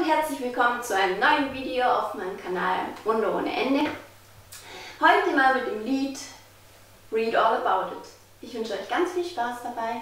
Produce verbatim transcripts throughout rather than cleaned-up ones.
und herzlich willkommen zu einem neuen Video auf meinem Kanal Wunder ohne Ende. Heute mal mit dem Lied Read All About It. Ich wünsche euch ganz viel Spaß dabei.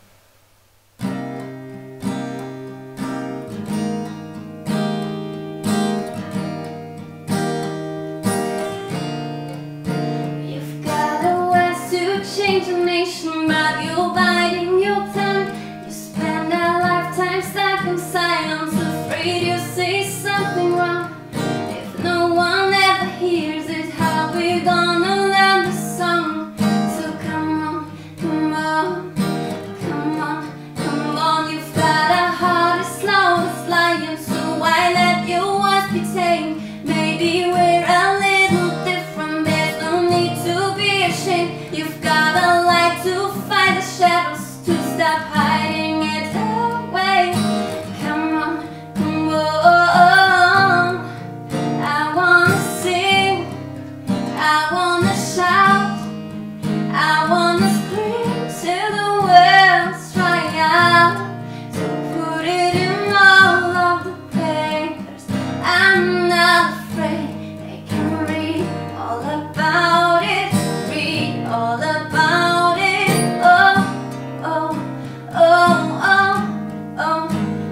You've got a ways to change a nation, but you're biting your tongue. You spend a lifetime stuck in silence, afraid you'll say something wrong. If no one ever hears it, how we gonna learn the song? So come on, come on, come on, come on. You've got a heart as slow as lion, so why let your voice be tamed? Maybe we're a little different, there's no need to be ashamed. You've got a light to fight the shadows, to stop hiding it away. Come on, come on. I wanna sing, I wanna shout, I wanna scream till the world's dry out. So put it in all of the papers, I'm not afraid. They can read all about it, read all about it. Oh, oh, oh, oh, oh,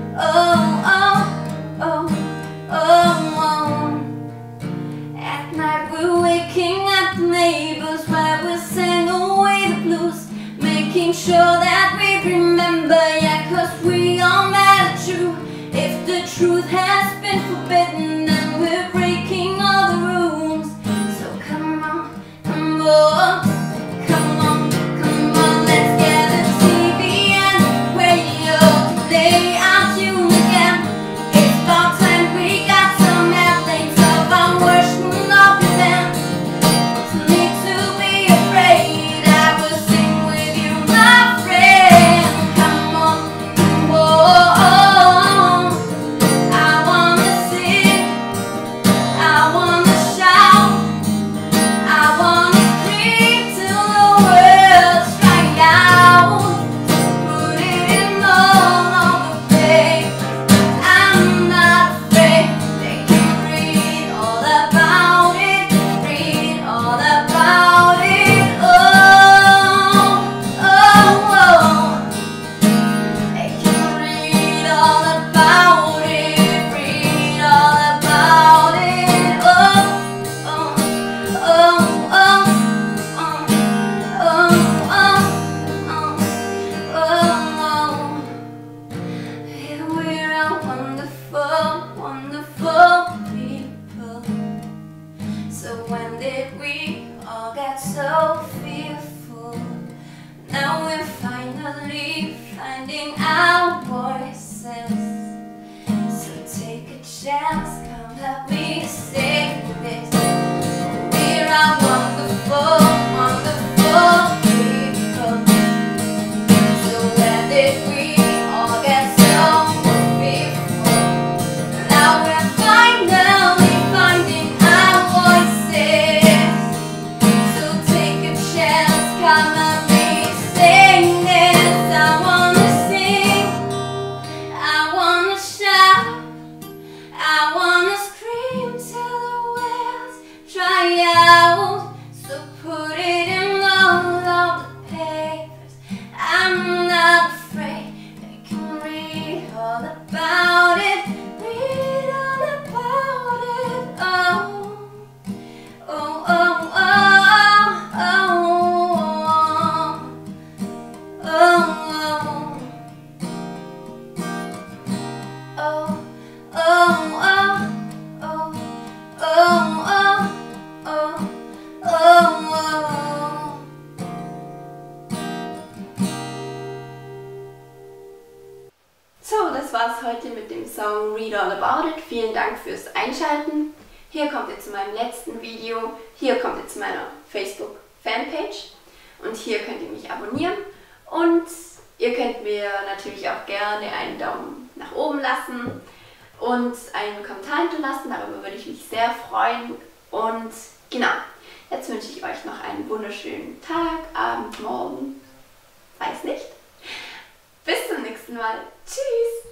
oh, oh, oh, oh. At night we're waking up the neighbors while we sing away the blues, making sure that we remember, yeah, cause we all matter true. If the truth has been forbidden, then we're breaking all the rules. So come on, come on, come on, come on, let's get the T V and radio today. I'm tuned again. It's about time we got some airplanes of our version of events. No need to be afraid, I will sing with you, my friend. Come on, come on. I wanna sing, I wanna shout, I wanna scream till the world's dry out. Put it in all of the papers, I'm not afraid. They can read all about it, read all about it. Oh, oh, oh. They can read all about it, read all about it. Oh, oh, oh, oh, oh, oh, oh, oh. Here we're a wonderful, wonderful people. So when did we all get so fearful? Now we're finally finding our voices. So take a chance, come help me sing this. We're a wonderful, wonderful people. So when did we all get so fearful? Now we're finally finding our voices. So take a chance, come help me sing this. I wanna sing, I wanna shout, I wanna scream till the world's dry out. So put it in all of the papers, I'm not afraid. They can read all about it, read all about it. Oh, oh, oh, oh, oh, oh, oh, oh, oh, oh, oh, oh, oh, oh, oh. So, das war's heute mit dem Song Read All About It. Vielen Dank fürs Einschalten. Hier kommt ihr zu meinem letzten Video. Hier kommt ihr zu meiner Facebook-Fanpage. Und hier könnt ihr mich abonnieren. Und ihr könnt mir natürlich auch gerne einen Daumen nach oben lassen und einen Kommentar hinterlassen. Darüber würde ich mich sehr freuen. Und genau, jetzt wünsche ich euch noch einen wunderschönen Tag, Abend, Morgen. Weiß nicht. Bis zum nächsten Mal. Tschüss!